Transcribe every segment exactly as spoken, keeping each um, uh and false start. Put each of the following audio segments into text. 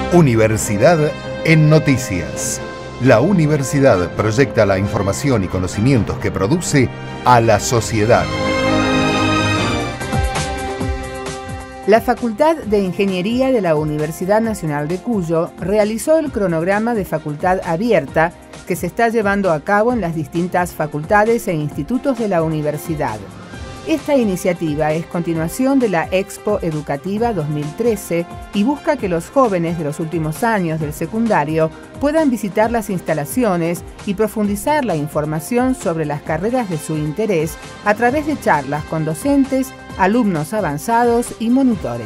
Universidad en Noticias. La universidad proyecta la información y conocimientos que produce a la sociedad. La Facultad de Ingeniería de la Universidad Nacional de Cuyo realizó el cronograma de Facultad Abierta que se está llevando a cabo en las distintas facultades e institutos de la universidad. Esta iniciativa es continuación de la Expo Educativa dos mil trece y busca que los jóvenes de los últimos años del secundario puedan visitar las instalaciones y profundizar la información sobre las carreras de su interés a través de charlas con docentes, alumnos avanzados y monitores.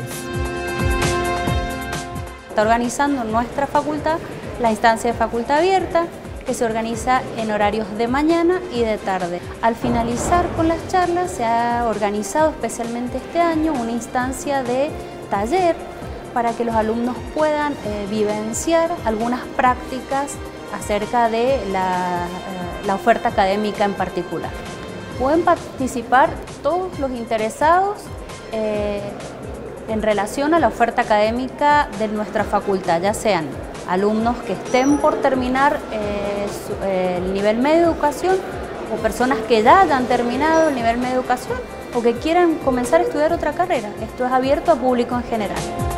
Está organizando nuestra facultad la instancia de Facultad Abierta, que se organiza en horarios de mañana y de tarde. Al finalizar con las charlas se ha organizado especialmente este año una instancia de taller para que los alumnos puedan eh, vivenciar algunas prácticas acerca de la, eh, la oferta académica en particular. Pueden participar todos los interesados eh, en relación a la oferta académica de nuestra facultad, ya sean alumnos que estén por terminar eh, su, eh, el nivel medio de educación o personas que ya hayan terminado el nivel medio de educación o que quieran comenzar a estudiar otra carrera. Esto es abierto a público en general.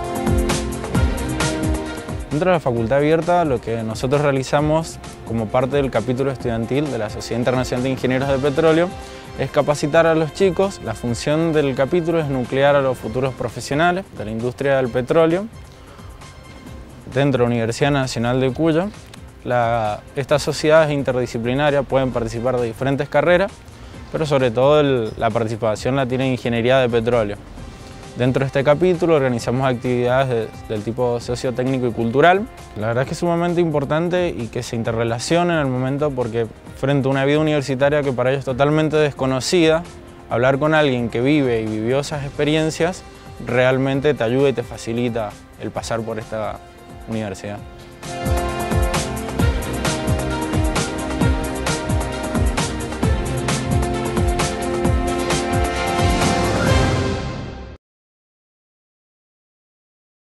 Dentro de la Facultad Abierta, lo que nosotros realizamos como parte del capítulo estudiantil de la Sociedad Internacional de Ingenieros de Petróleo es capacitar a los chicos. La función del capítulo es nuclear a los futuros profesionales de la industria del petróleo. Dentro de la Universidad Nacional de Cuyo, la, esta sociedad es interdisciplinaria, pueden participar de diferentes carreras, pero sobre todo el, la participación la tiene Ingeniería de Petróleo. Dentro de este capítulo organizamos actividades de, del tipo sociotécnico y cultural. La verdad es que es sumamente importante y que se interrelaciona en el momento porque frente a una vida universitaria que para ellos es totalmente desconocida, hablar con alguien que vive y vivió esas experiencias realmente te ayuda y te facilita el pasar por esta universidad.